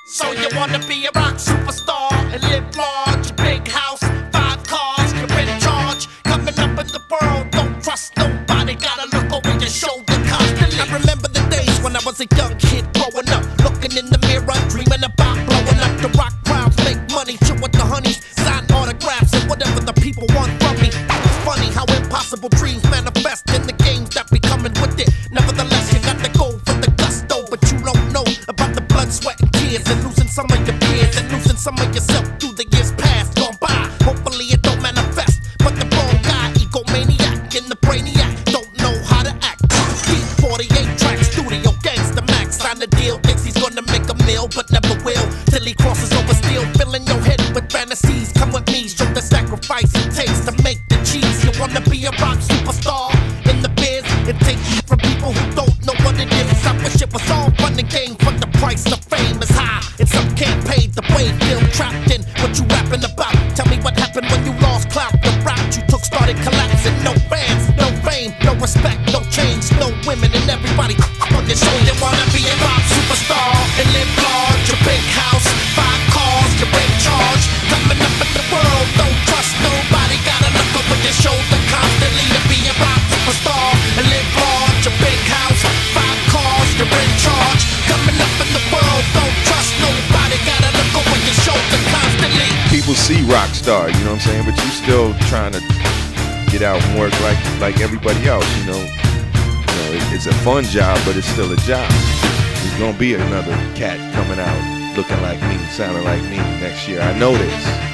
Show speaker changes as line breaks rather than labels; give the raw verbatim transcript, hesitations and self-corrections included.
So you wanna be a rock superstar and live large, big house, five cars, you're in charge. Coming up in the world, don't trust nobody, gotta look over your shoulder constantly. I remember the days when I was a young kid growing up, looking in the mirror, dreaming about blowing up. The rock crowds make money, chill with the honeys, sign autographs and whatever the people want from me. It's funny how impossible dreams manifest in the games that be coming with it. Nevertheless, you got to go for the gusto, but you don't know about the blood, sweat, and tears, and losing some of your peers, and losing some of yourself through the years past gone by. Hopefully it don't manifest, but the wrong guy, egomaniac in the brainiac, don't know how to act. Deep forty-eight tracks, studio gangsta max, sign the deal, thinks he's gonna make a meal, but never will, till he crosses over steel, filling your head with fantasies. Come with me, show the sacrifice it takes to make the cheese. You wanna be a rock superstar in the biz, it takes from people who don't know what it is. I wish it was all fun and games, but the price of fame is high, and some can't pay the way. Feel trapped in what you rapping about. Tell me what happened when you lost clout. The route you took started collapsing. No fans, no fame, no respect, no change, no women, and everybody on your show. They wanna be a rock superstar and live large, a big house, five cars, you're in charge. Coming up in the world, don't trust nobody, gotta look over your shoulder constantly to be a rock superstar and live large, a big house, five cars, you're in charge. Coming up in the world, don't trust nobody, gotta look over your shoulder constantly.
People see rock star, you know what I'm saying, but you still trying to get out and work like like everybody else, you know. You know, it, it's a fun job, but it's still a job. There's gonna be another cat coming out looking like me, sounding like me next year. I know this.